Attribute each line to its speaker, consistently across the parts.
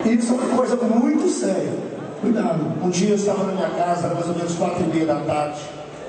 Speaker 1: Isso é uma coisa muito séria. Cuidado.
Speaker 2: Um dia eu estava na minha casa, era mais ou menos 4h30 da tarde.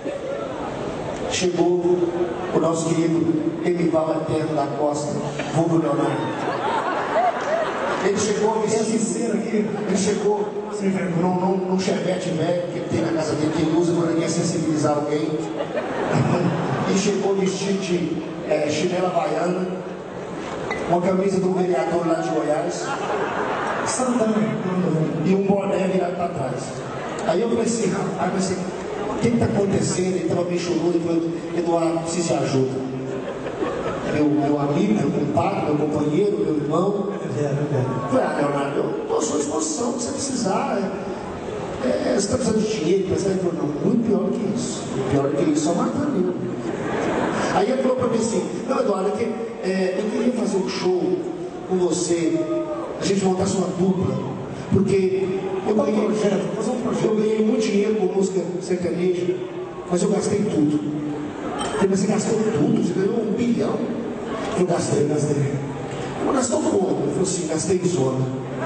Speaker 2: Chegou o nosso querido Emival Eterno da Costa, vulgo Leonardo. Ele chegou vestido, ele chegou num chevette velho que ele tem na casa dele, que ele usa quando ele quer sensibilizar alguém. Ele chegou vestido de chinela havaiana, uma camisa do vereador lá de Goiás,
Speaker 1: Santana,
Speaker 2: e um boné virado para trás. Aí eu falei assim, rapaz, o que está acontecendo? Ele estava meio chorando, ele falou, Eduardo, preciso de ajuda. Meu amigo, meu compadre, meu companheiro, meu irmão. Eu falei, Leonardo, eu estou à sua disposição, se você precisar. Você está precisando de dinheiro, ele falou, não, muito pior do que isso. Pior do que isso, só matando eu. Aí ele falou para mim assim, não, Eduardo, eu queria fazer um show com você, a gente montasse uma dupla, porque eu ganhei muito dinheiro com música sertaneja, mas eu gastei tudo. Ele você gastou tudo? Você ganhou 1 bilhão? Eu gastei. Eu gastou como? Ele falou assim, gastei zona.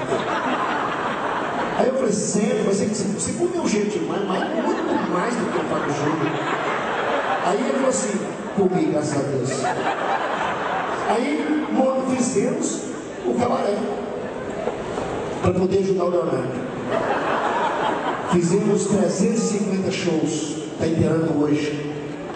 Speaker 2: Aí eu falei, sério, você comeu gente demais, muito mais do que eu pago jogo. Aí ele falou assim, comi, graças a Deus. Aí fizemos o cabaré para poder ajudar o Leonardo. Fizemos 350 shows, está inteirando hoje.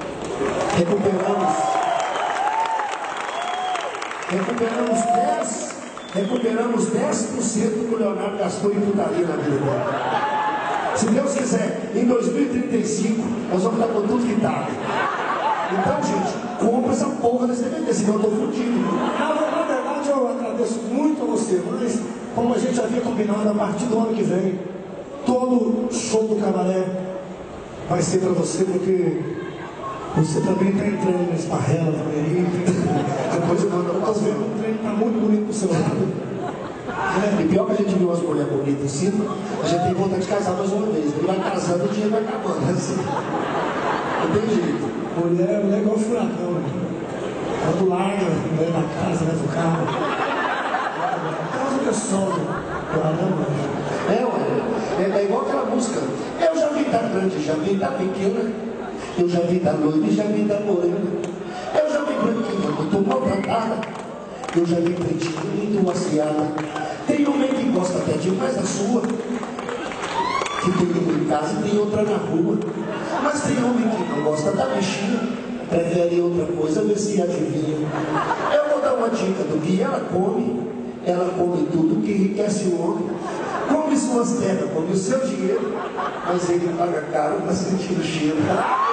Speaker 2: Recuperamos 10% do que o Leonardo gastou em putaria na vida dele. Se Deus quiser, em 2035, nós vamos estar com tudo quitado. Então, gente, compra essa porra desse DVD, senão eu tô fudido.
Speaker 1: Na verdade, eu agradeço muito a você, mas como a gente já havia combinado, a partir do ano que vem, todo show do cabaré vai ser para você, porque você também está entrando nesse parrela também.
Speaker 2: Depois eu mando
Speaker 1: tô vendo um trem que está muito bonito pro seu lado.
Speaker 2: E pior que a gente viu umas mulheres bonitas assim, a gente tem vontade de casar mais uma vez. Ele vai casando e o dinheiro vai acabando. Assim. Não tem jeito.
Speaker 1: Mulher é igual furacão, né? Quando larga, mulher na casa, leva o carro. Casa que é sol, caramba.
Speaker 2: É igual aquela música. Eu já vi da grande, já vi da pequena. Eu já vi da loira e já vi da morena. Eu já vi branquinha, muito maltratada. Eu já vi pretinha, muito maciada. Tem homem que gosta até demais da sua, que tem uma em casa e tem outra na rua. Mas tem homem que não gosta da bichinha, prefere outra coisa, ver se adivinha. Eu vou dar uma dica do que ela come tudo que enriquece o homem. Come suas terras, come o seu dinheiro, mas ele paga caro para sentir o cheiro.